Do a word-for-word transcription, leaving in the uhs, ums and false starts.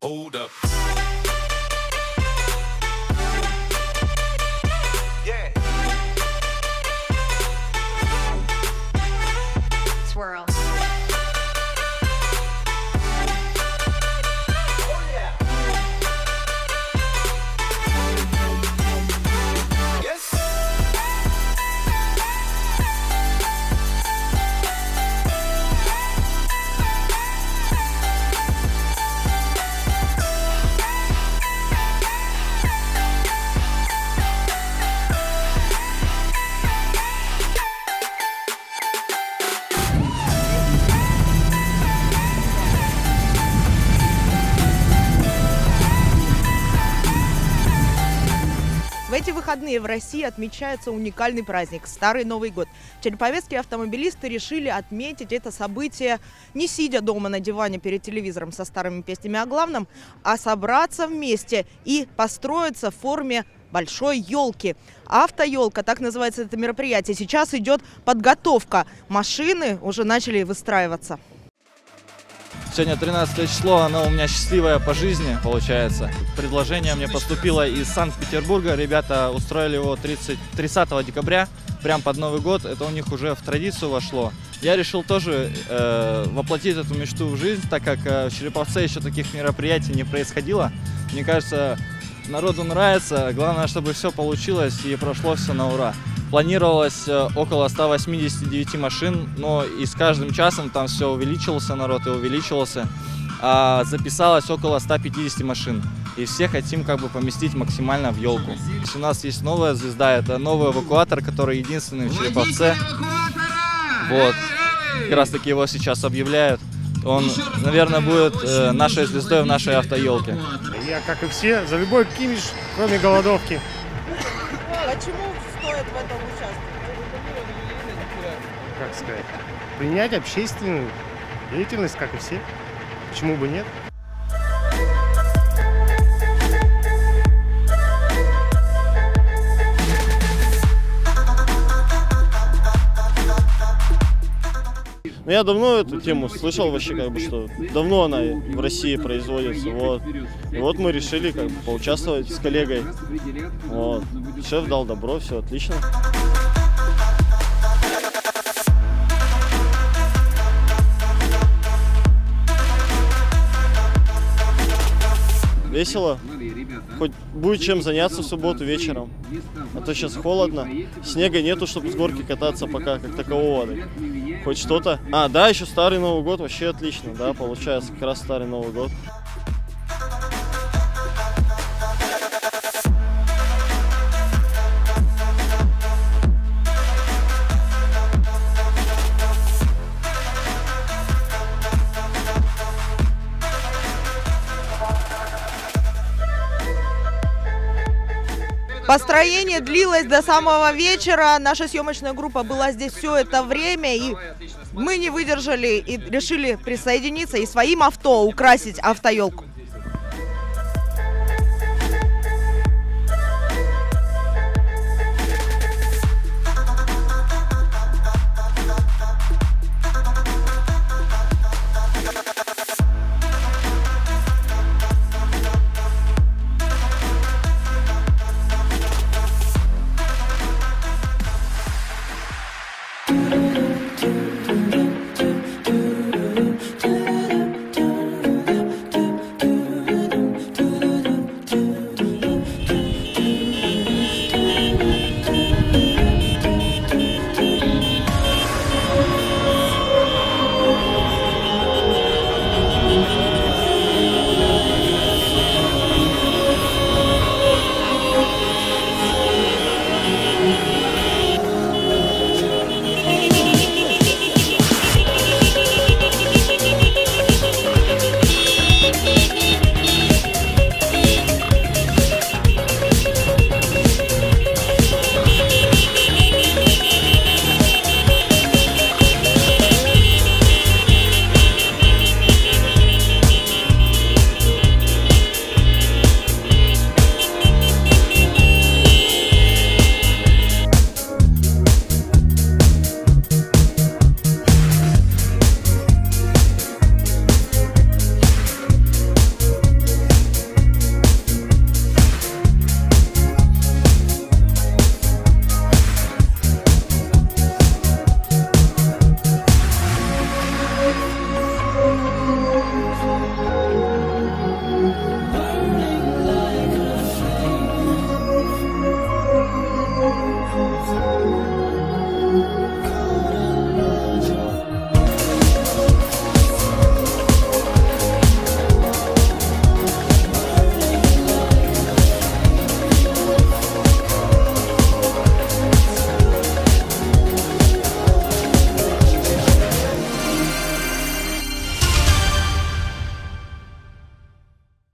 Hold up. Yeah. Swirl. Oh yeah. Yes. В эти выходные в России отмечается уникальный праздник – Старый Новый год. Череповецкие автомобилисты решили отметить это событие не сидя дома на диване перед телевизором со старыми песнями о главном, а собраться вместе и построиться в форме большой елки. Автоелка, так называется это мероприятие. Сейчас идет подготовка. Машины уже начали выстраиваться. Сегодня тринадцатое число, оно у меня счастливое по жизни, получается. Предложение мне поступило из Санкт-Петербурга. Ребята устроили его тридцатого декабря, прям под Новый год. Это у них уже в традицию вошло. Я решил тоже э, воплотить эту мечту в жизнь, так как э, в Череповце еще таких мероприятий не происходило. Мне кажется, народу нравится. Главное, чтобы все получилось и прошло все на ура. Планировалось около ста восьмидесяти девяти машин, но и с каждым часом там все увеличивался народ и увеличивался. А записалось около ста пятидесяти машин. И все хотим как бы поместить максимально в елку. У нас есть новая звезда, это новый эвакуатор, который единственный в Череповце. Вот. Как раз таки его сейчас объявляют. Он, наверное, будет э, нашей звездой в нашей автоелке. Я, как и все, за любой кимиш, кроме голодовки. Почему стоит в этом участвовать? Как сказать? Принять общественную деятельность, как и все. Почему бы нет? Ну, я давно эту тему слышал вообще, как бы, что давно она в России производится, вот. И вот мы решили как бы поучаствовать с коллегой, вот. Шеф дал добро, все отлично. Весело, хоть будет чем заняться в субботу вечером, а то сейчас холодно, снега нету, чтобы с горки кататься пока как такового, так. Хоть что-то. А, да, еще Старый Новый год, вообще отлично, да, получается, как раз Старый Новый год. Построение длилось до самого вечера. Наша съемочная группа была здесь все это время, и мы не выдержали и решили присоединиться и своим авто украсить автоелку.